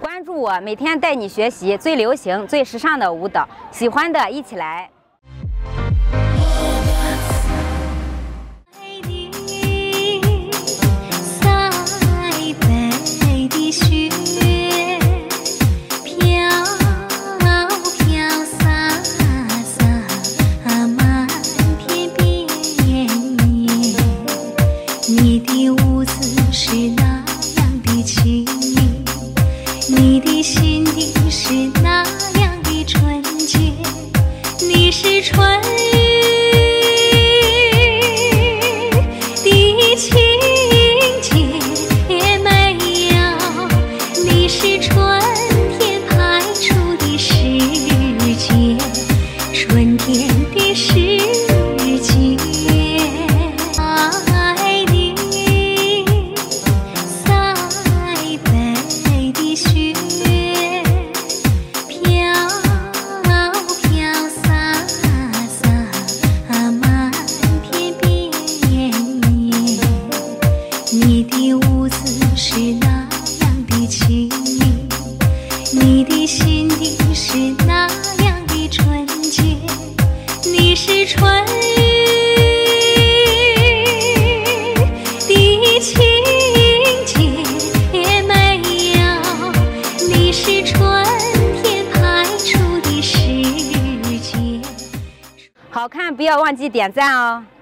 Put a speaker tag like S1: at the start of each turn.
S1: 关注我，每天带你学习最流行、最时尚的舞蹈，喜欢的一起来。
S2: 你的舞姿是那样的轻盈，你的心底是那样的纯洁，你是春雨的情节美妙，你是春天派出的时节，春天的时节。 你的舞姿是那样的轻盈，你的心底是那样的纯洁，你是春雨的情节美妙，你是春天派出的时节。
S1: 好看不要忘记点赞哦。